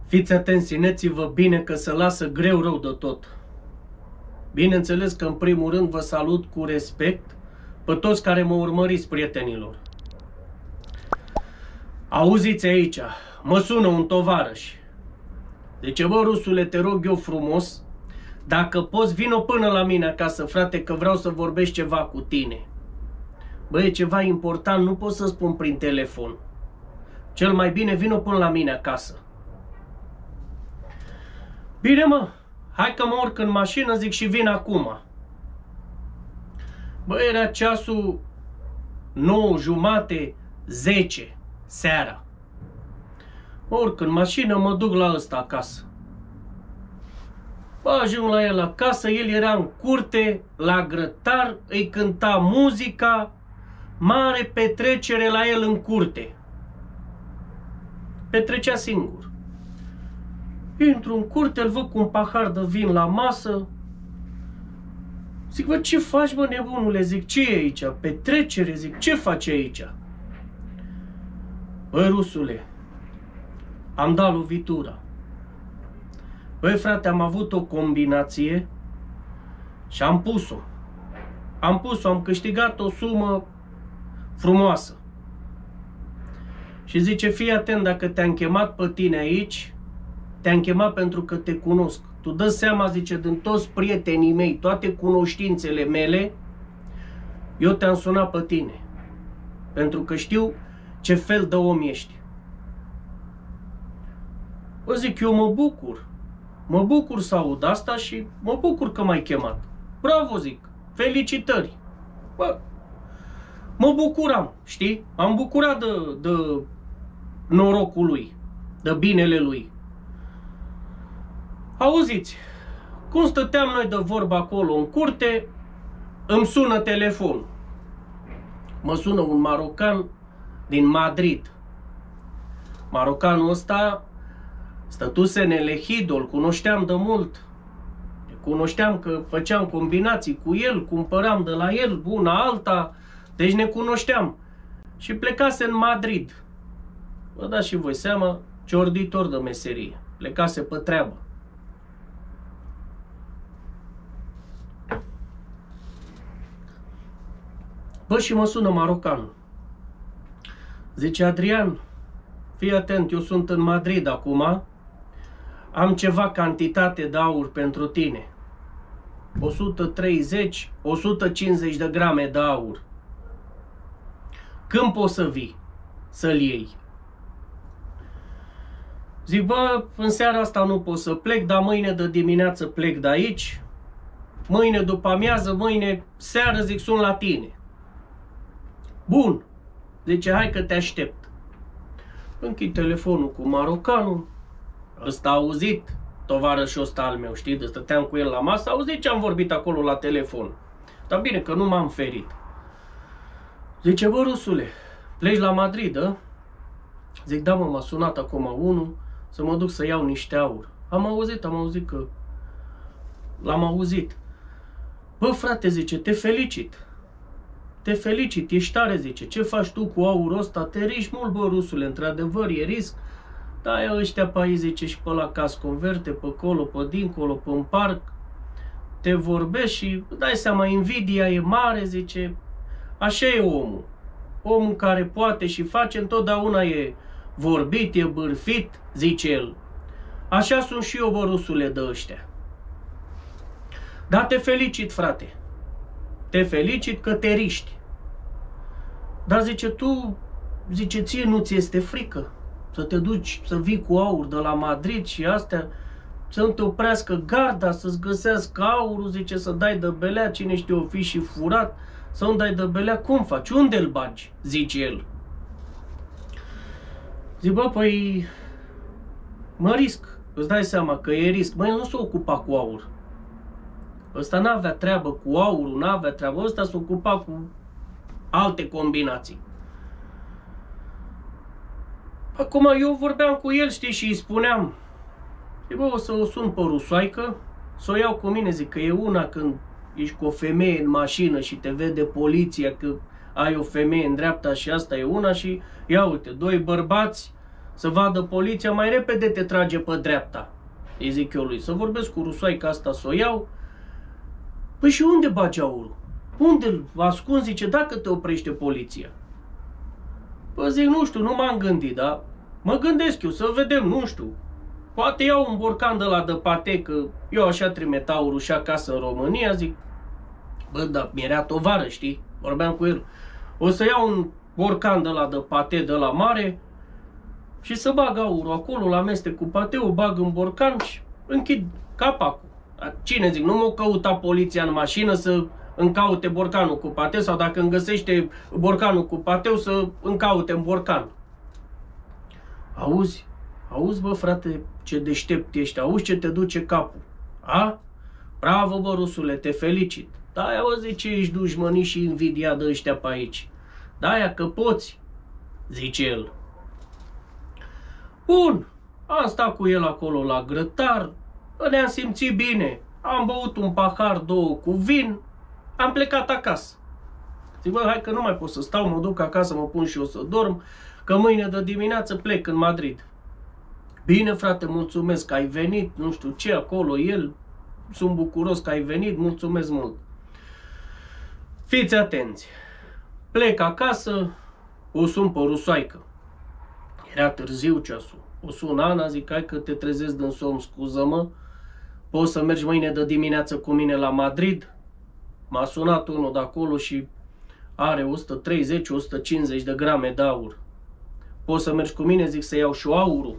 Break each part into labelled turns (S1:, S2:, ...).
S1: Fiți atenți, țineți-vă bine că se lasă greu rău de tot. Bineînțeles că în primul rând vă salut cu respect pe toți care mă urmăriți, prietenilor. Auziți aici, mă sună un tovarăș. Deci, bă, rusule, te rog eu frumos, dacă poți, vino până la mine acasă, frate, că vreau să vorbesc ceva cu tine. Bă, e ceva important, nu pot să spun prin telefon. Cel mai bine, vino până la mine acasă. Bine, mă, hai că mă urc în mașină, zic, și vin acum. Bă, era ceasul 9:30, 10 seara. Mă urc în mașină, mă duc la ăsta acasă. Bă, ajung la el acasă, el era în curte, la grătar, îi cânta muzica, mare petrecere la el în curte. Petrecea singur. Intru în curte, îl văd cu un pahar de vin la masă. Zic, bă, ce faci, bă, nebunule? Zic, ce e aici? Petrecere? Zic, ce faci aici? Băi, rusule, am dat lovitura. Băi, frate, am avut o combinație și am pus-o. Am câștigat o sumă frumoasă. Și zice, fii atent, dacă te-am chemat pe tine aici, te-am chemat pentru că te cunosc. Tu dă seama, zice, din toți prietenii mei, toate cunoștințele mele, eu te-am sunat pe tine. Pentru că știu ce fel de om ești. Bă, zic, eu mă bucur. Mă bucur să aud asta și mă bucur că m-ai chemat. Bravo, zic, felicitări. Bă, mă bucuram, știi? Am bucurat de norocul lui, de binele lui. Auziți, cum stăteam noi de vorbă acolo în curte, îmi sună telefonul. Mă sună un marocan din Madrid. Marocanul ăsta stătuse în Elehidol, îl cunoșteam de mult. Cunoșteam că făceam combinații cu el, cumpăram de la el una alta, deci ne cunoșteam. Și plecase în Madrid. Vă dați și voi seama ce orditor de meserie. Plecase pe treabă. Bă, și mă sună marocanul. Zice, Adrian, fii atent, eu sunt în Madrid acum, am ceva cantitate de aur pentru tine. 130, 150 de grame de aur. Când poți să vii să-l iei? Zic, bă, în seara asta nu pot să plec, dar mâine de dimineață plec de aici. Mâine după amiază, mâine seară, zic, sun la tine. Bun. Zice, hai că te aștept. Închid telefonul cu marocanul. Ăsta a auzit, tovarășul ăsta al meu, știi? De stăteam cu el la masă, a auzit ce am vorbit acolo la telefon. Dar bine că nu m-am ferit. Zice, bă, rusule, pleci la Madrid, a? Zic, da, mă, m-a sunat acum unul să mă duc să iau niște aur. Am auzit că l-am auzit. Bă, frate, zice, te felicit. Te felicit, ești tare, zice. Ce faci tu cu aurul ăsta? Te riști mult, bă, rusule, într-adevăr, e risc. Da, ăștia pe aici, zice, și pe la caz converte, pe acolo, pe dincolo, pe în parc. Te vorbești și dai seama, invidia e mare, zice. Așa e omul. Omul care poate și face, întotdeauna e vorbit, e bârfit, zice el. Așa sunt și eu, bă, rusule, de ăștia. Dar te felicit, frate. Te felicit că te riști. Dar, zice, tu, zice, ție nu ți este frică să te duci, să vii cu aur de la Madrid și astea, să nu te oprească garda, să-ți găsească aurul, zice, să dai de belea, cine știe, o fi și furat, să nu dai de belea, cum faci? Unde îl bagi? Zice el. Zic, bă, păi, mă risc, îți dai seama că e risc. Măi, el nu s-a ocupat cu aur. Ăsta n-avea treabă cu aurul, n-avea treabă, ăsta s-a ocupat cu alte combinații. Acum eu vorbeam cu el, știi, și îi spuneam, bă, o să o sun pe rusoaică, să o iau cu mine, zic, că e una când ești cu o femeie în mașină și te vede poliția că ai o femeie în dreapta și asta e una și ia uite, doi bărbați să vadă poliția, mai repede te trage pe dreapta. Îi zic eu lui, să vorbesc cu rusoaica asta, să o iau. Păi și unde bagi aurul? Unde-l ascunzi? Zice, dacă te oprește poliția. Păi zic, nu știu, nu m-am gândit, dar mă gândesc eu, să vedem, nu știu. Poate iau un borcan de la de pate, că eu așa trimit aurul și acasă în România, zic. Bă, dar mi-era tovară, știi? Vorbeam cu el. O să iau un borcan de la de pate, de la mare, și să bag aurul acolo, la amestec cu pateu, bag în borcan și închid capacul. Cine zic, nu mă căuta poliția în mașină să îmi caute borcanul cu pateu, sau dacă îmi găsește borcanul cu pateu să îmi caute în borcan. Auzi? Auzi, bă, frate, ce deștept ești, auzi ce te duce capul. A? Bravo, bă, rusule, te felicit. Da-aia, bă, zice, ești dușmănii și invidia de ăștia pe aici. Da-aia că poți, zice el. Bun, am stat cu el acolo la grătar, ne-am simțit bine, am băut un pahar, 2 cu vin, am plecat acasă. Zic, bă, hai că nu mai pot să stau, mă duc acasă, mă pun și eu să dorm, că mâine de dimineață plec în Madrid. Bine, frate, mulțumesc că ai venit, nu știu ce, acolo el, sunt bucuros că ai venit, mulțumesc mult. Fiți atenți, plec acasă, o sun pe rusoaică. Era târziu ceasul. O sun Ana, zic, hai că te trezesc din somn, scuză-mă, poți să mergi mâine de dimineață cu mine la Madrid? M-a sunat unul de acolo și are 130-150 de grame de aur. Poți să mergi cu mine? Zic, să iau și aurul.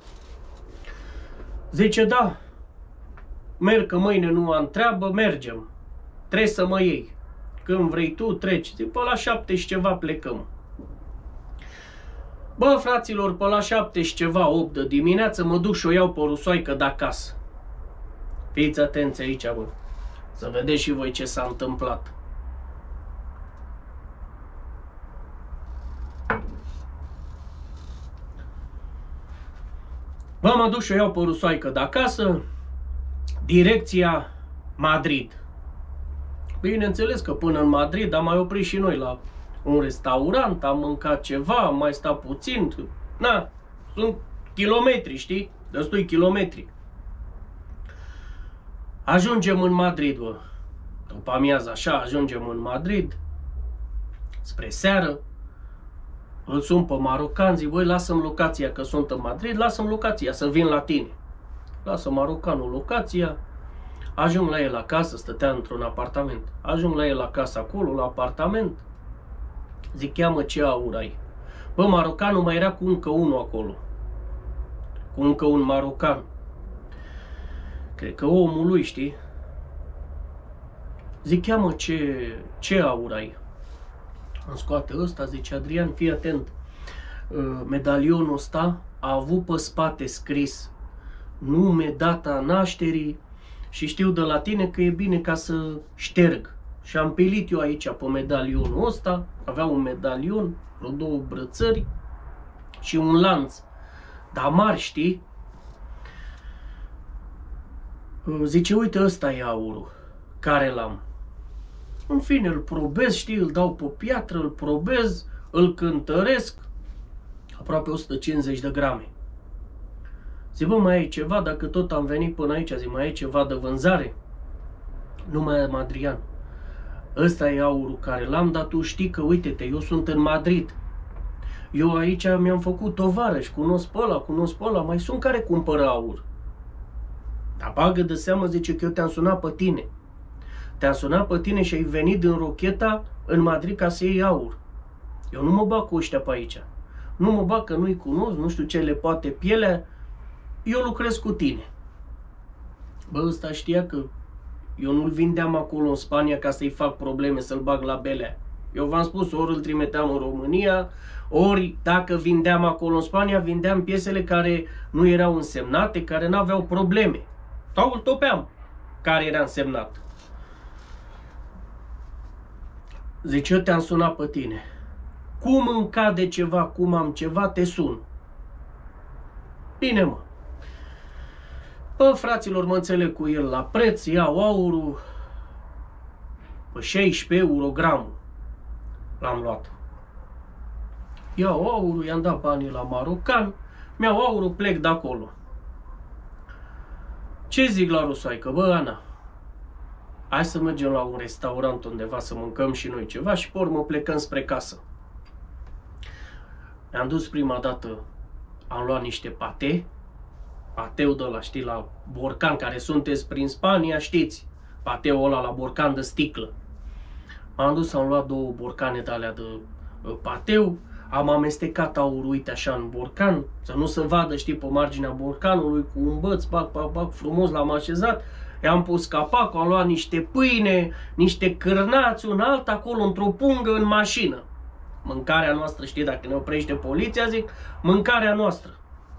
S1: Zice, da, merg că mâine nu am treabă, mergem. Trebuie să mă iei. Când vrei tu, treci. Zic, pe la 7 și ceva plecăm. Bă, fraților, pe la 7 și ceva, 8 de dimineață, mă duc și o iau pe rusoaică de acasă. Fiți atenți aici, bă. Să vedeți și voi ce s-a întâmplat. Bă, mă duc și o iau pe rusoaică de acasă, direcția Madrid. Bineînțeles că până în Madrid am mai oprit și noi la un restaurant, am mâncat ceva, am mai stat puțin. Na, sunt kilometri, știi? Destui kilometri. Ajungem în Madrid, bă. După amiază așa, ajungem în Madrid. Spre seară. Îl sun pe marocan, zic, băi, lasă-mi locația, că sunt în Madrid, lasă-mi locația, să vin la tine. Lasă marocanul locația. Ajung la el acasă, stătea într-un apartament. Ajung la el acasă acolo, la apartament. Zic, cheamă, ce aur ai? Bă, marocanul mai era cu încă unul acolo. Cu încă un marocan. Cred că omul lui, știi? Zic, cheamă, ce aur ai? Îmi scoate ăsta, zice, Adrian, fii atent. Medalionul ăsta a avut pe spate scris nume, data nașterii și știu de la tine că e bine ca să șterg. Și am pilit eu aici pe medalionul ăsta, avea un medalion, vreo 2 brățări și un lanț. Dar mari, știi? Zice, uite, ăsta e aurul care l-am. În fine, îl probez, știi, îl dau pe piatră, îl probez, îl cântăresc, aproape 150 de grame. Zic, bă, mai ai ceva? Dacă tot am venit până aici, zic, mai ai ceva de vânzare? Nu mai am, Adrian. Ăsta e aurul care l-am, dar tu știi că, uite-te, eu sunt în Madrid. Eu aici mi-am făcut tovarăși, cunosc pe ăla, mai sunt care cumpără aur. Dar bagă de seamă, zice, că eu te-am sunat pe tine. Te-am sunat pe tine și ai venit din Rocheta în Madrid ca să iei aur. Eu nu mă bag cu ăștia pe aici. Nu mă bag că nu-i cunosc, nu știu ce le poate pielea. Eu lucrez cu tine. Bă, ăsta știa că eu nu-l vindeam acolo în Spania ca să-i fac probleme, să-l bag la belea. Eu v-am spus, ori îl trimiteam în România, ori dacă vindeam acolo în Spania, vindeam piesele care nu erau însemnate, care n-aveau probleme. Sau îl topeam, care era însemnat. Zice, eu te-am sunat pe tine. Cum îmi cade ceva, cum am ceva, te sun. Bine, mă. Bă, fraților, mă înțeleg cu el la preț, iau aurul pe 16 euro gramul. L-am luat. Iau aurul, i-am dat banii la marocan mi-au aurul, plec de acolo. Ce zic la Rusoaică? Bă, Ana, hai să mergem la un restaurant undeva să mâncăm și noi ceva și pe urmă plecăm spre casă. Mi-am dus prima dată, am luat niște pateu de ăla, știi, la borcan, care sunteți prin Spania, știți, pateul ăla la borcan de sticlă. M-am dus, am luat 2 borcane de alea de pateu, am amestecat aurul, uite așa, în borcan, să nu se vadă, știi, pe marginea borcanului, cu un băț, bac, frumos l-am așezat, i-am pus capacul, am luat niște pâine, niște cârnați, un alt acolo, într-o pungă, în mașină. Mâncarea noastră, știi, dacă ne oprește poliția, zic, mâncarea noastră.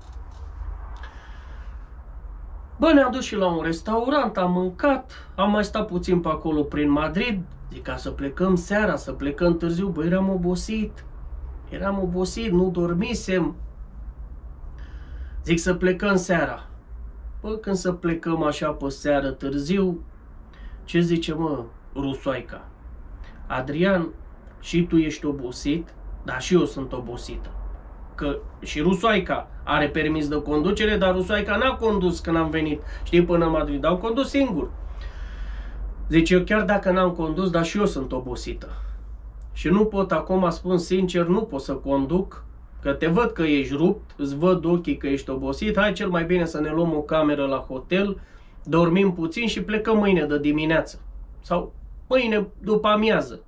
S1: Bă, ne-am dus și la un restaurant, am mâncat, am mai stat puțin pe acolo prin Madrid, zic, ca să plecăm seara, să plecăm târziu, bă, eram obosit, nu dormisem. Zic să plecăm seara. Bă, când să plecăm așa pe seară târziu, ce zice, mă, Rusoaica? Adrian, și tu ești obosit, dar și eu sunt obosită. Că și Rusoaica are permis de conducere, dar Rusoaica n-a condus când am venit, știi, până în Madrid, am condus singur. Zice, eu chiar dacă n-am condus, dar și eu sunt obosită. Și nu pot, acum spun sincer, nu pot să conduc, că te văd că ești rupt, îți văd ochii că ești obosit, hai cel mai bine să ne luăm o cameră la hotel, dormim puțin și plecăm mâine de dimineață. Sau mâine după amiază.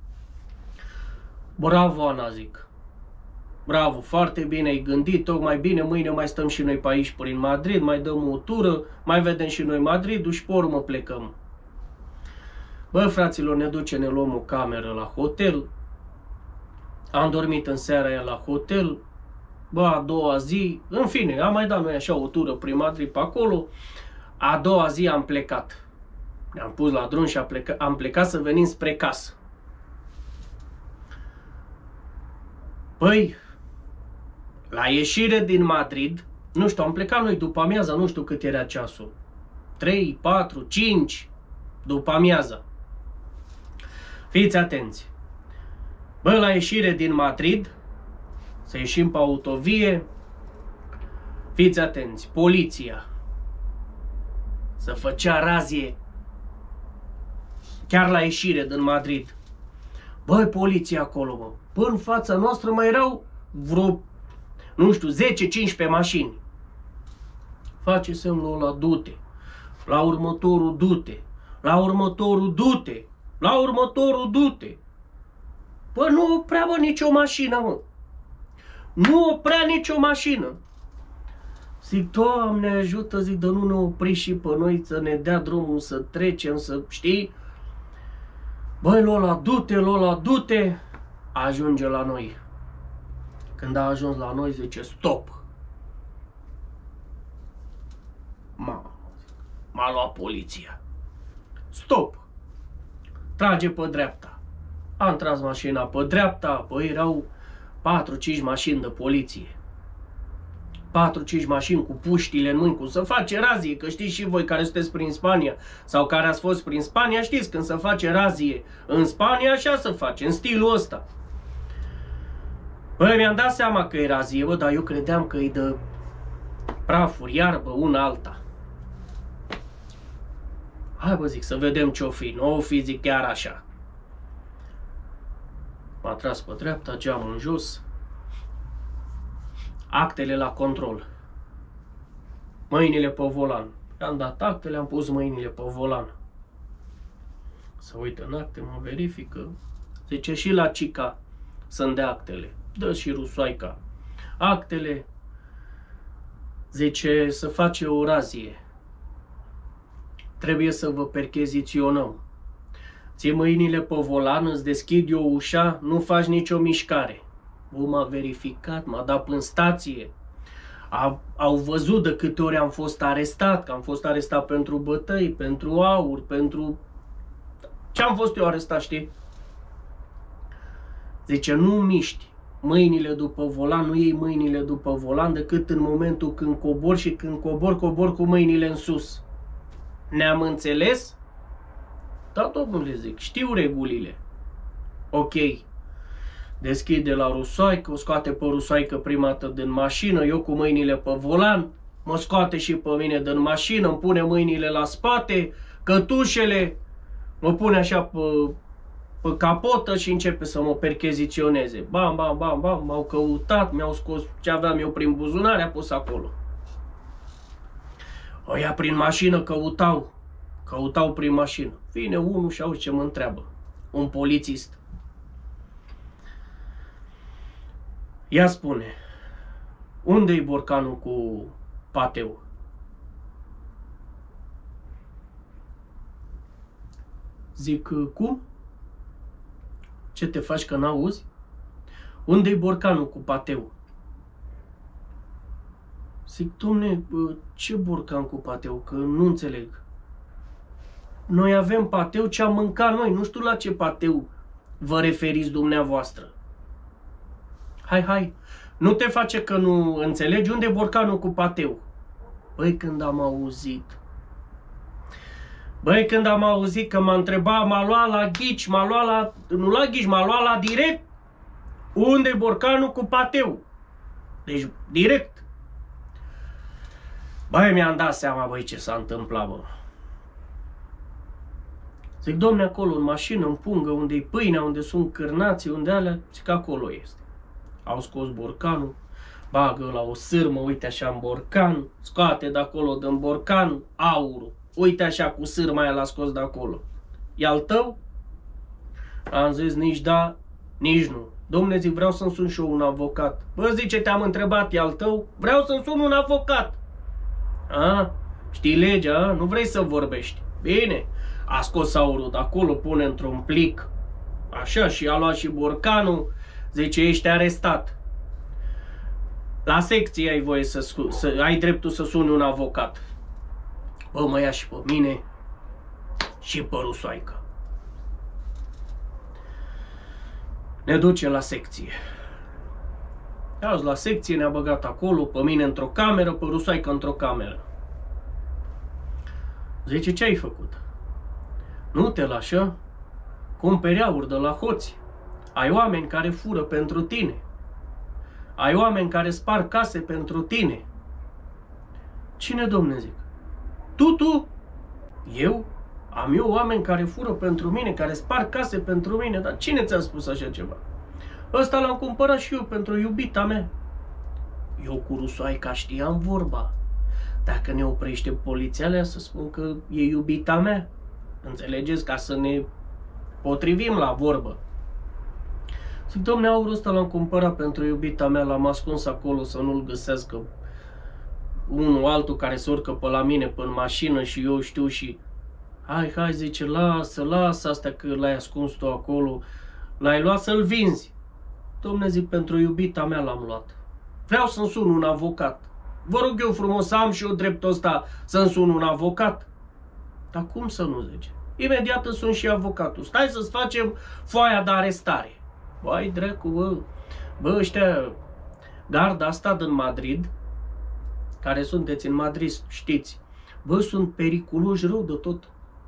S1: Bravo, Ana, zic. Bravo, foarte bine ai gândit, tocmai bine, mâine mai stăm și noi pe aici prin Madrid, mai dăm o tură, mai vedem și noi Madridul și pe urmă plecăm. Bă, fraților, ne duce, ne luăm o cameră la hotel. Am dormit în seara aia la hotel. Bă, a doua zi, în fine, am mai dat noi așa o tură prin Madrid pe acolo. A doua zi am plecat. Ne-am pus la drum și am plecat să venim spre casă. Păi, la ieșire din Madrid, nu știu, am plecat noi după amiaza, nu știu cât era ceasul. 3, 4, 5 după amiaza. Fiți atenți. Bă, la ieșire din Madrid, să ieșim pe autovie, fiți atenți, poliția să făcea razie chiar la ieșire din Madrid. Băi, poliția acolo, bă. Până în fața noastră mai erau vreo, nu știu, 10-15 mașini. Face semnul ăla, du-te. La următorul, du-te. La următorul, du-te. La următorul, du-te. Bă, nu oprea, bă, nicio mașină, mă. Nu oprea nicio mașină. Zic, Doamne ajută, zic, de nu ne opri și pe noi să ne dea drumul să trecem, să știi. Băi, Lola, du-te, Lola, du-te. Ajunge la noi. Când a ajuns la noi, zice, stop. M-a luat poliția. Stop. Trage pe dreapta. Am tras mașina pe dreapta, băi, erau 4-5 mașini de poliție. 4-5 mașini cu puștile în mâini, cum să face razie, că știți și voi care sunteți prin Spania sau care ați fost prin Spania, știți, când se face razie în Spania, așa se face, în stilul ăsta. Băi, mi-am dat seama că e razie, bă, dar eu credeam că e de prafuri, iarbă, una alta. Hai, bă, zic, să vedem ce-o fi, nu o fi, zic, chiar așa. M-a tras pe dreapta, geamul în jos. Actele la control. Mâinile pe volan. I-am dat actele, am pus mâinile pe volan. Să uită în acte, mă verifică. Zice, și la Cica să-mi dea actele. Dă și Rusoaica actele. Zice, să face o razie. Trebuie să vă percheziționăm. Ții mâinile pe volan, îți deschid eu ușa, nu faci nicio mișcare. Bă, m-a verificat, m-a dat în stație. Au văzut de câte ori am fost arestat, că am fost arestat pentru bătăi, pentru aur, pentru... Ce am fost eu arestat, știi? Zice, nu miști mâinile după volan, nu iei mâinile după volan decât în momentul când cobor și când cobor cu mâinile în sus. Ne-am înțeles? Da, domnule, zic, știu regulile. Ok. deschide la rusoaică, o scoate pe rusoaică prima dată din mașină, eu cu mâinile pe volan, mă scoate și pe mine din mașină, îmi pune mâinile la spate, cătușele, mă pune așa pe capotă și începe să mă percheziționeze. Bam, bam, bam, bam, m-au căutat, mi-au scos ce aveam eu prin buzunar, a pus acolo. Ăia prin mașină căutau prin mașină. Vine unul și auzi ce mă întreabă. Un polițist. Ea spune, unde-i borcanul cu pateu? Zic, cum? Ce te faci că n-auzi? Unde-i borcanul cu pateu? Zic, domne, ce borcan cu pateu? Că nu înțeleg. Noi avem pateu ce am mâncat noi, nu știu la ce pateu vă referiți dumneavoastră. Hai, nu te face că nu înțelegi, unde e borcanul cu pateu? Băi, când am auzit că m-a întrebat, m-a luat la ghici, m-a luat la direct, unde e borcanul cu pateu? Deci, direct. Băi, mi-am dat seama, băi, ce s-a întâmplat, bă. Zic, domne, acolo, în mașină, în pungă, unde-i pâinea, unde sunt cârnații, unde alea, zic, acolo este. Au scos borcanul, bagă la o sârmă, uite așa în borcan, scoate de acolo din borcan aurul. Uite așa cu sârma aia l-a scos de acolo. E al tău? Am zis nici da, nici nu. Dom'le, zic, vreau să-mi sun și eu un avocat. Bă, zice, te-am întrebat, e al tău? Vreau să-mi sun un avocat. A, știi legea, a? Nu vrei să vorbești. Bine, a scos aurul de acolo, pune într-un plic. Așa, și a luat și borcanul. Zice, ești arestat. La secție ai voie ai dreptul să suni un avocat. Bă, mă ia și pe mine și pe rusoaică. Ne duce la secție. Azi la secție ne-a băgat acolo, pe mine într-o cameră, pe rusoaică într-o cameră. Zice, ce ai făcut? Nu te lași, cumperi aur de la hoți. Ai oameni care fură pentru tine. Ai oameni care sparg case pentru tine. Cine, domne, zic? Tu? Eu? Am eu oameni care fură pentru mine, care sparg case pentru mine, dar cine ți-a spus așa ceva? Ăsta l-am cumpărat și eu pentru iubita mea. Eu cu rusoaica știam vorba. Dacă ne oprește poliția alea să spun că e iubita mea. Înțelegeți? Ca să ne potrivim la vorbă. Zic, domne, aurul ăsta l-am cumpărat pentru iubita mea, l-am ascuns acolo să nu-l găsească unul altul care se urcă pe la mine pe în mașină și eu știu și... Hai, zice, lasă astea că l-ai ascuns tu acolo, l-ai luat să-l vinzi. Domne, zic, pentru iubita mea l-am luat. Vreau să-mi sun un avocat. Vă rog eu frumos să am și eu dreptul ăsta să-mi sun un avocat. Dar cum să nu, zice? Imediat îți sun și avocatul. Stai să-ți facem foaia de arestare. Vai, dracu, bă, ăștia, garda asta din Madrid, care sunteți în Madrid, știți, bă, sunt periculoși rău de tot.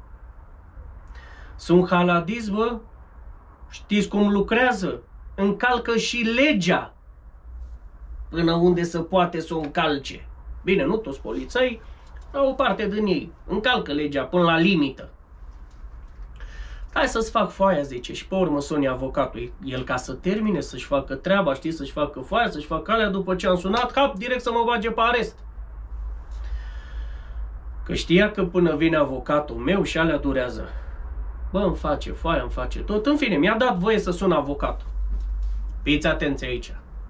S1: Sunt haladiți, bă, știți cum lucrează? Încalcă și legea până unde se poate să o încalce. Bine, nu toți polițai, dar o parte din ei încalcă legea până la limită. Hai să-ți fac foaia, zice, și pe urmă suni avocatul. El ca să termine, să-și facă treaba, știi, să-și facă foaia, să-și facă alea, după ce am sunat, direct să mă bage pe arest. Că știa că până vine avocatul meu și alea durează. Bă, îmi face foaia, îmi face tot. În fine, mi-a dat voie să sun avocatul. Fiți atenți aici.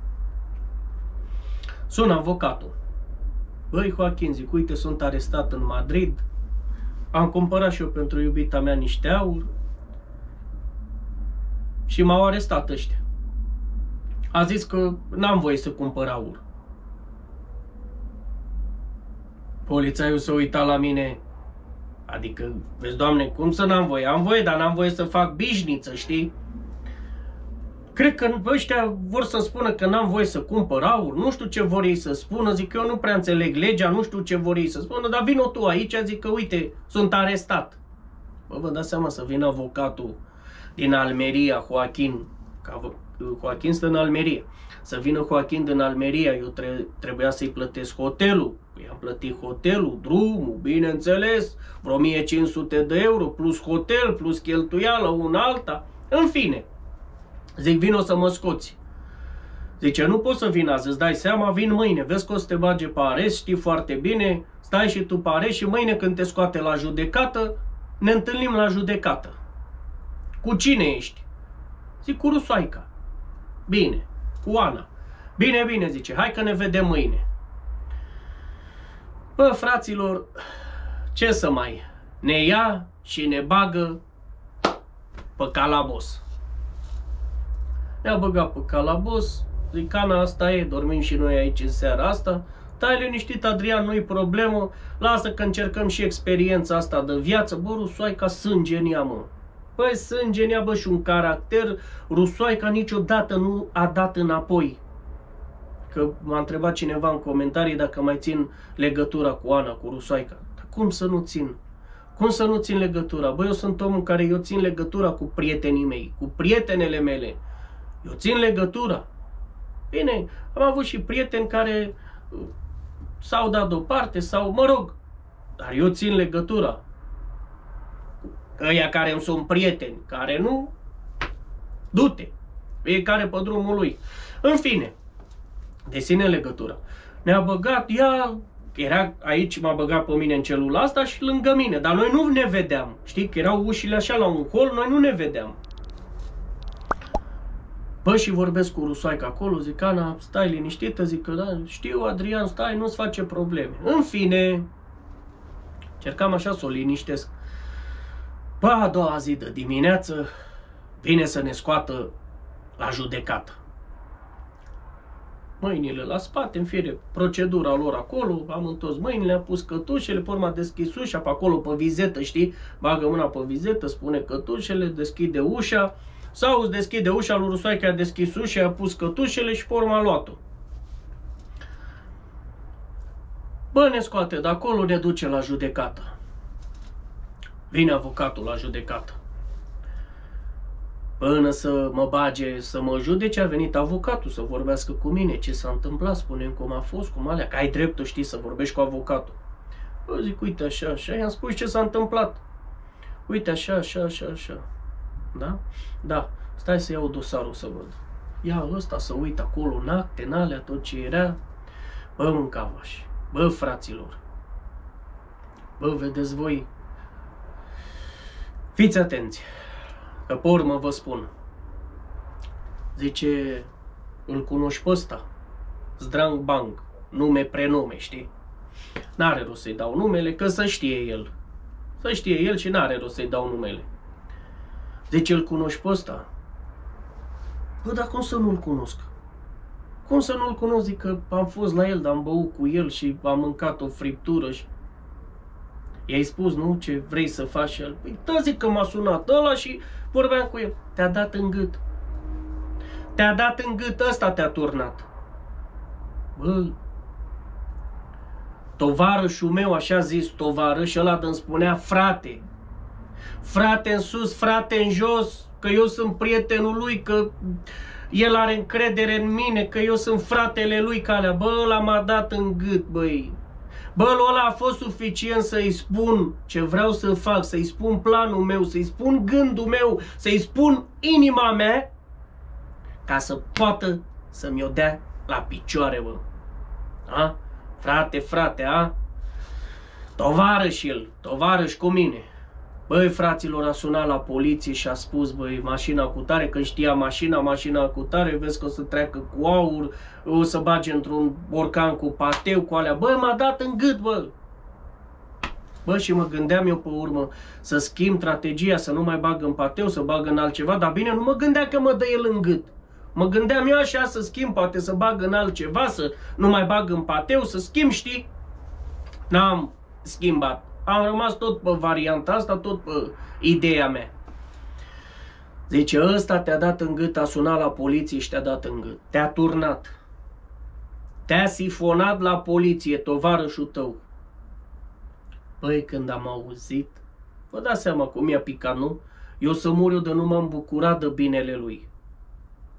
S1: Sun avocatul. Băi, Joachim, zic, uite, sunt arestat în Madrid. Am cumpărat și eu pentru iubita mea niște aur. Și m-au arestat ăștia. A zis că n-am voie să cumpăr aur. Polițaiul s-a uitat la mine. Adică, vezi, Doamne, cum să n-am voie? Am voie, dar n-am voie să fac bișniță, știi? Cred că ăștia vor să spună că n-am voie să cumpăr aur. Nu știu ce vor ei să spună. Zic că eu nu prea înțeleg legea, nu știu ce vor ei să spună. Dar vino tu aici, zic că, uite, sunt arestat. Bă, vă dați seama să vină avocatul din Almeria, Joachim, Joaquin stă în Almeria. Să vină Joaquin din Almeria, eu trebuia să-i plătesc hotelul. I-am plătit hotelul, drumul, bineînțeles, vreo 1500 de euro, plus hotel, plus cheltuială, una alta. În fine, zic, vino să mă scoți. Zice, nu poți să vin azi, îți dai seama, vin mâine, vezi că o să te bage pe arest, știi foarte bine, stai și tu pe arest și mâine când te scoate la judecată, ne întâlnim la judecată. Cu cine ești? Zic, cu Rusoaica. Bine, cu Ana. Bine, bine, zice, hai că ne vedem mâine. Bă, fraților, ce să mai, ne ia și ne bagă pe calabos. Ne-a băgat pe calabos, zic, Ana, asta e, dormim și noi aici în seara asta. Stai liniștit, Adrian, nu-i problemă, lasă că încercăm și experiența asta de viață. Bă, Rusoaica sânge în ea, mă. Păi sânge în ea, bă, și un caracter. Rusoaica niciodată nu a dat înapoi. Că m-a întrebat cineva în comentarii dacă mai țin legătura cu Ana, cu Rusoaica. Dar cum să nu țin? Cum să nu țin legătura? Bă, eu sunt omul care eu țin legătura cu prietenii mei, cu prietenele mele. Eu țin legătura. Bine, am avut și prieteni care s-au dat deoparte sau, mă rog, dar eu țin legătura. Ăia care îmi sunt prieteni, care nu, du-te, fiecare pe drumul lui. În fine, de sine legătura. Ne-a băgat, ea era aici, m-a băgat pe mine în celula asta și lângă mine, dar noi nu ne vedeam. Știi că erau ușile așa la un hol, noi nu ne vedeam. Bă, și vorbesc cu Rusoaica acolo, zic, Ana, stai liniștită, zic că da, știu, Adrian, stai, nu-ți face probleme. În fine, cercam așa să o liniștesc. Bă, a doua zi de dimineață vine să ne scoată la judecată. Mâinile la spate, în fire, procedura lor acolo, am întors mâinile, am pus cătușele, pe urmă deschis ușa, pe acolo, pe vizetă, știi? Bagă mâna pe vizetă, spune cătușele, deschide ușa, sau îți deschide ușa, lui Rusoaica a deschis ușa, a pus cătușele și pe urmă a luat-o. Bă, ne scoate de acolo, ne duce la judecată. Vine avocatul la judecată. Până să mă bage, să mă judece, a venit avocatul să vorbească cu mine. Ce s-a întâmplat? Spune-mi cum a fost, cum alea. Că ai dreptul, știi, să vorbești cu avocatul. Bă, zic, uite așa, așa. I-am spus ce s-a întâmplat. Uite așa, așa, așa, așa. Da? Da. Stai să iau dosarul să văd. Ia ăsta să uit acolo în acte, în alea, tot ce era. Bă, mâncavași. Bă, fraților. Bă, vedeți voi. Fiți atenți. Că pe urmă vă spun. Zice, îl cunoști pe ăsta? Zdrang Bang. Nume, prenume, știi? N-are rost să-i dau numele, că să știe el. Să știe el și n-are rost să-i dau numele. Zice, îl cunoști pe ăsta? Bă, dar cum să nu-l cunosc? Cum să nu-l cunosc? Zic că am fost la el, dar am băut cu el și am mâncat o friptură și... I-ai spus, nu, ce vrei să faci și el? Păi, da, zic că m-a sunat ăla și vorbeam cu el. Te-a dat în gât. Te-a dat în gât, ăsta te-a turnat. Bă, tovarășul meu, așa zis tovarăș, ăla îmi spunea frate. Frate în sus, frate în jos, că eu sunt prietenul lui, că el are încredere în mine, că eu sunt fratele lui, calea. Bă, ăla m-a dat în gât, băi. Bă, ăla a fost suficient să-i spun ce vreau să fac, să-i spun planul meu, să-i spun gândul meu, să-i spun inima mea, ca să poată să-mi o dea la picioare, bă. A? Frate, frate, a? Tovarăș el, tovarăș cu mine. Băi, fraților, a sunat la poliție și a spus, băi, mașina cu tare, că știa mașina cu tare, vezi că o să treacă cu aur, o să bage într-un borcan cu pateu, cu alea. Băi, m-a dat în gât, bă. Bă, și mă gândeam eu pe urmă să schimb strategia, să nu mai bag în pateu, să bag în altceva, dar bine, nu mă gândeam că mă dă el în gât. Mă gândeam eu așa să schimb, poate să bag în altceva, să nu mai bag în pateu, să schimb, știi? N-am schimbat. Am rămas tot pe varianta asta, tot pe ideea mea. Zice, ăsta te-a dat în gât, a sunat la poliție și te-a dat în gât. Te-a turnat. Te-a sifonat la poliție, tovarășul tău. Băi, când am auzit, vă dați seama cum i-a picat, nu? Eu să mor eu de nu m-am bucurat de binele lui.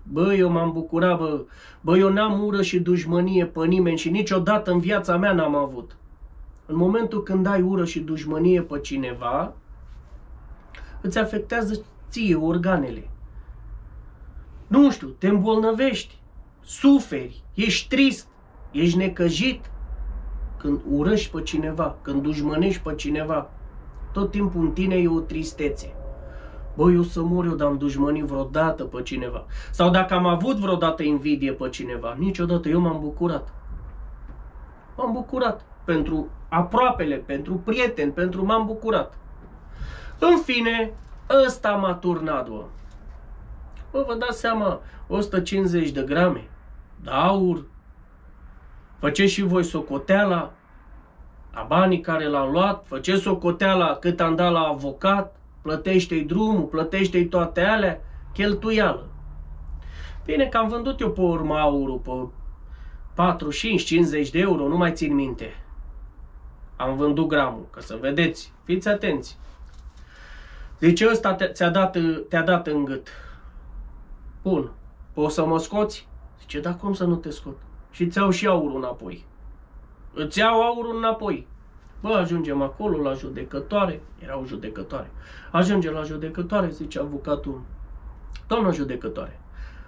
S1: Bă, eu m-am bucurat, bă, eu n-am ură și dușmănie pe nimeni și niciodată în viața mea n-am avut. În momentul când ai ură și dușmănie pe cineva, îți afectează ție organele. Nu știu, te îmbolnăvești, suferi, ești trist, ești necăjit. Când urăști pe cineva, când dușmănești pe cineva, tot timpul în tine e o tristețe. Bă, eu să mor, eu n-am dușmănit vreodată pe cineva. Sau dacă am avut vreodată invidie pe cineva, niciodată, eu m-am bucurat. M-am bucurat pentru aproapele, pentru prieteni, m-am bucurat. În fine, ăsta m-a turnat, bă. Bă, vă dați seama, 150 de grame de aur. Făceți și voi socoteala la banii care l-am luat, făceți socoteala cât am dat la avocat, plătește-i drumul, plătește-i toate alea, cheltuială. Bine că am vândut eu pe urmă aurul pe 45-50 de euro, nu mai țin minte. Am vândut gramul, ca să vedeți, fiți atenți. Zice, ăsta te-a dat în gât. Bun, poți să mă scoți? Zice, da, cum să nu te scot? Și îți iau și aurul înapoi. Îți iau aurul înapoi. Bă, ajungem acolo la judecătoare. Era o judecătoare. Ajunge la judecătoare, zice avocatul. Doamna judecătoare,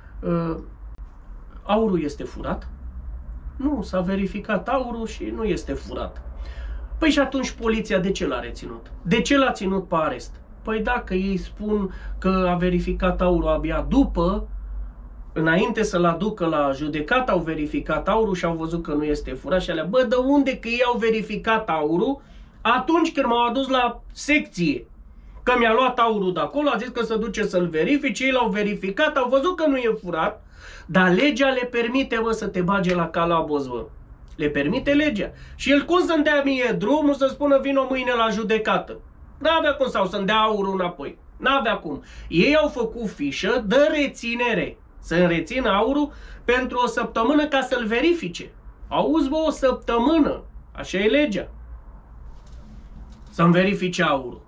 S1: aurul este furat? Nu, s-a verificat aurul și nu este furat. Păi și atunci poliția de ce l-a reținut? De ce l-a ținut pe arest? Păi dacă ei spun că a verificat aurul abia după, înainte să-l aducă la judecată, au verificat aurul și au văzut că nu este furat și alea. Bă, de unde că ei au verificat aurul atunci când m-au adus la secție? Că mi-a luat aurul de acolo, a zis că se duce să-l verifice, ei l-au verificat, au văzut că nu e furat, dar legea le permite, bă, să te bage la calabos, bă. Le permite legea. Și el cum să-mi dea mie drumul să spună vino mâine la judecată? N-avea cum, sau să-mi dea aurul înapoi. N-avea cum. Ei au făcut fișă de reținere. Să-mi rețină aurul pentru o săptămână ca să-l verifice. Auzi, bă, o săptămână. Așa e legea. Să-mi verifice aurul.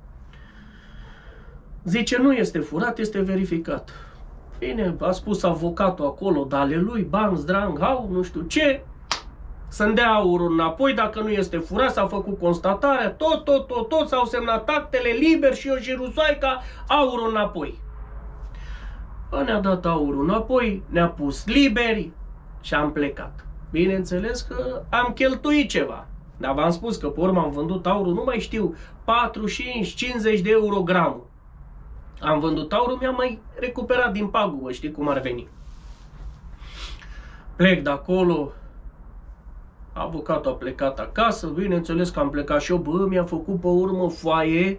S1: Zice, nu este furat, este verificat. Bine, a spus avocatul acolo, dale lui, bani, zdrang, hau, nu știu ce. Să-mi dea aurul înapoi, dacă nu este furat, s-a făcut constatarea, tot, s-au semnat actele, liber și eu și Rusoaica, aurul înapoi. Ne-a dat aurul înapoi, ne-a pus liberi și am plecat. Bineînțeles că am cheltuit ceva. Dar v-am spus că pe urmă am vândut aurul, nu mai știu, 45-50 de euro gramul. Am vândut aurul, mi-am mai recuperat din pagubă, știi cum ar veni. Plec de acolo, avocatul a plecat acasă, bineînțeles că am plecat și eu, bă, mi-a făcut pe urmă foaie,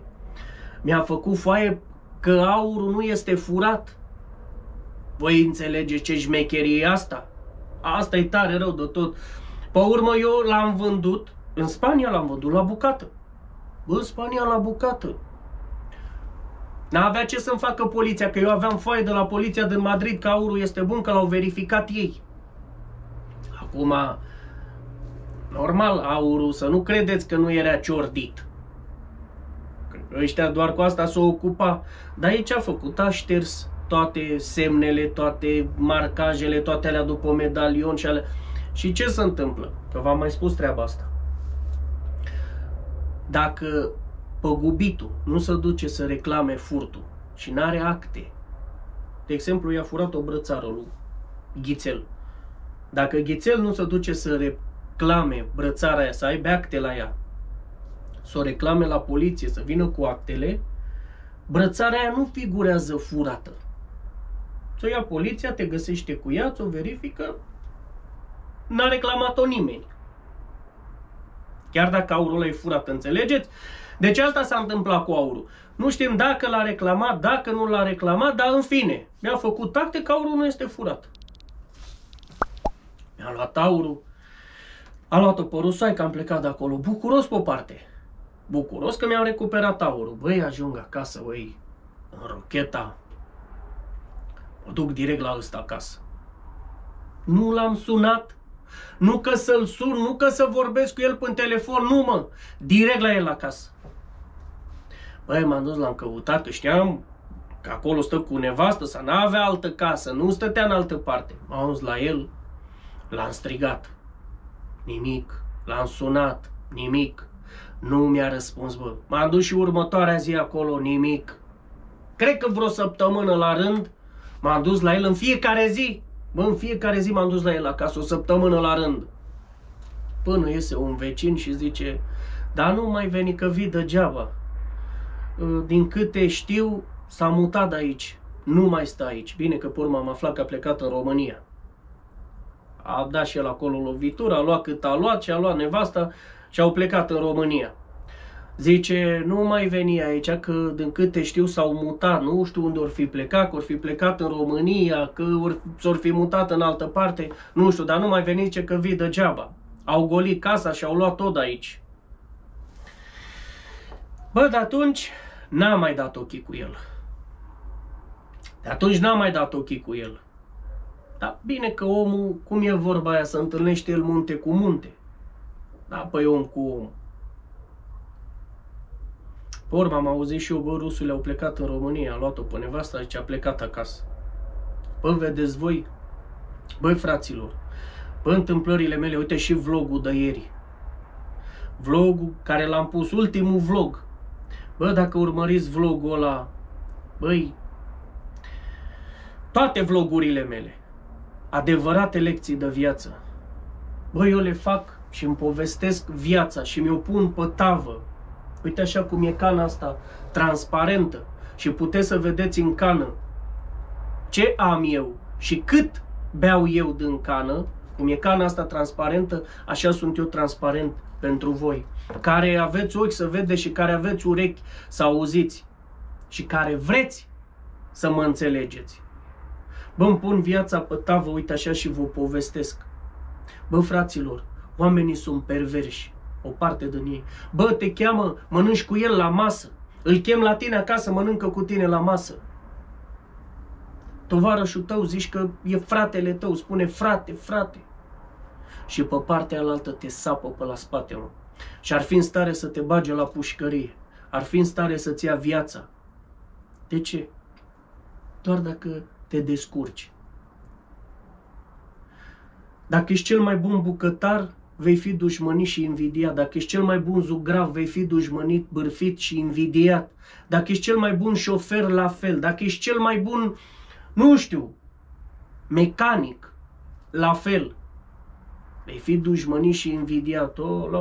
S1: că aurul nu este furat. Voi înțelegeți ce șmecherie e asta? Asta e tare rău de tot. Pe urmă eu l-am vândut, în Spania l-am vândut la bucată. Bă, Spania la bucată. N-avea ce să-mi facă poliția, că eu aveam foaie de la poliția din Madrid că aurul este bun, că l-au verificat ei. Acum, normal, aurul, să nu credeți că nu era ciordit. Că ăștia doar cu asta s-o ocupa. Dar ei ce-a făcut? A șters toate semnele, toate marcajele, toate alea după medalion și alea. Și ce se întâmplă? Că v-am mai spus treaba asta. Dacă păgubitul nu se duce să reclame furtul și n-are acte, de exemplu, i-a furat o brățară lui Ghițel. Dacă Ghițel nu se duce să reclame brățara aia, să aibă acte la ea, să o reclame la poliție, să vină cu actele, brățara aia nu figurează furată. Ți-o ia poliția, te găsește cu ea, ți-o verifică, n-a reclamat-o nimeni. Chiar dacă aurul ăla e furat, înțelegeți? Deci asta s-a întâmplat cu aurul. Nu știm dacă l-a reclamat, dacă nu l-a reclamat, dar în fine, mi-a făcut acte că aurul nu este furat. Mi-a luat aurul, a luat-o pe Rusoaica, am plecat de acolo, bucuros pe o parte. Bucuros că mi-am recuperat aurul. Băi, ajung acasă, băi, în rocheta, mă duc direct la ăsta acasă. Nu l-am sunat, nu că să-l sun, nu că să vorbesc cu el pe telefon, nu mă, direct la el acasă. Băi, m-am dus, l-am căutat, că știam că acolo stă cu nevastă sau n-avea altă casă, nu stătea în altă parte. M-am dus la el, l-am strigat. Nimic. L-am sunat. Nimic. Nu mi-a răspuns, bă. M-am dus și următoarea zi acolo, nimic. Cred că vreo săptămână la rând m-am dus la el în fiecare zi. Bă, în fiecare zi m-am dus la el acasă, o săptămână la rând. Până iese un vecin și zice, dar nu mai veni că vii degeaba. Din câte știu, s-a mutat de aici. Nu mai stă aici. Bine că pe urmă am aflat că a plecat în România. A dat și el acolo lovitura, a luat cât a luat și a luat nevasta și au plecat în România. Zice, nu mai veni aici, că din câte știu s-au mutat, nu știu unde or fi plecat, că or fi plecat în România, că s-or fi mutat în altă parte, nu știu, dar nu mai veni, zice că vii degeaba. Au golit casa și au luat tot de aici. Bă, de atunci n-am mai dat ochii cu el. De atunci n-am mai dat ochii cu el. Dar bine că omul, cum e vorba aia, să întâlnește el munte cu munte. Da, păi om cu om. Pe urmă am auzit și eu, bă, rusule au plecat în România, a luat-o pe nevasta, zice, a plecat acasă. Bă, vedeți voi, băi fraților, bă, întâmplările mele, uite și vlogul de ieri. Vlogul care l-am pus, ultimul vlog. Bă, dacă urmăriți vlogul ăla, băi, toate vlogurile mele, adevărate lecții de viață, băi, eu le fac și îmi povestesc viața și mi-o pun pe tavă. Uite așa cum e cana asta transparentă și puteți să vedeți în cană ce am eu și cât beau eu din cană. Cum e cana asta transparentă, așa sunt eu transparent pentru voi, care aveți ochi să vedeți și care aveți urechi să auziți și care vreți să mă înțelegeți. Bă, îmi pun viața pe tavă, uite așa și vă povestesc. Bă, fraților, oamenii sunt perverși, o parte din ei. Bă, te cheamă, mănânci cu el la masă, îl chem la tine acasă, mănâncă cu tine la masă. Tovarășul tău, zici că e fratele tău, spune frate, frate. Și pe partea alaltă te sapă pe la spate, mă. Și ar fi în stare să te bage la pușcărie. Ar fi în stare să-ți ia viața. De ce? Doar dacă te descurci. Dacă ești cel mai bun bucătar, vei fi dușmănit și invidiat. Dacă ești cel mai bun zugrav, vei fi dușmănit, bârfit și invidiat. Dacă ești cel mai bun șofer, la fel. Dacă ești cel mai bun, nu știu, mecanic, la fel. Vei fi dușmănit și invidiat.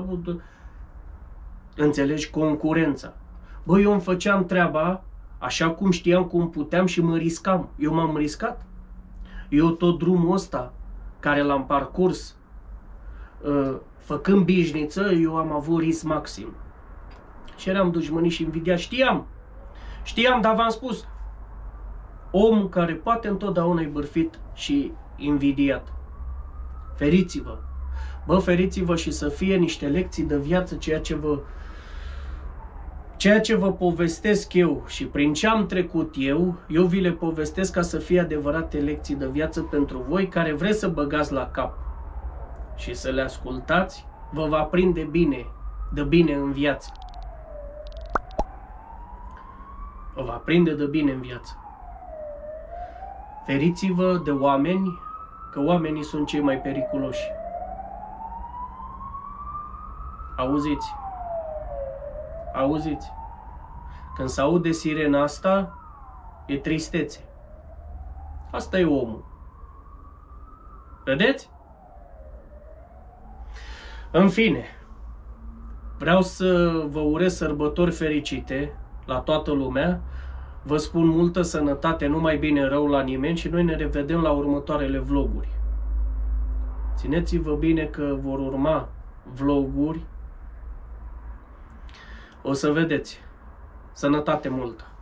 S1: Înțelegi? Concurența. Băi, eu îmi făceam treaba așa cum știam, cum puteam și mă riscam. Eu m-am riscat. Eu tot drumul ăsta care l-am parcurs făcând bișniță, eu am avut risc maxim. Și eram dușmănit și invidiat. Știam, dar v-am spus, omul care poate întotdeauna e bârfit și invidiat. Feriți-vă. Bă, feriți-vă și să fie niște lecții de viață, ceea ce vă povestesc eu și prin ce am trecut eu vi le povestesc ca să fie adevărate lecții de viață pentru voi care vreți să băgați la cap și să le ascultați, vă va prinde bine, de bine în viață. Vă va prinde de bine în viață. Feriți-vă de oameni, că oamenii sunt cei mai periculoși. Auziți? Auziți? Când se aude sirena asta, e tristețe. Asta e omul. Vedeți? În fine, vreau să vă urez sărbători fericite la toată lumea. Vă spun multă sănătate, numai bine rău la nimeni și noi ne revedem la următoarele vloguri. Țineți-vă bine că vor urma vloguri. O să vedeți. Sănătate multă!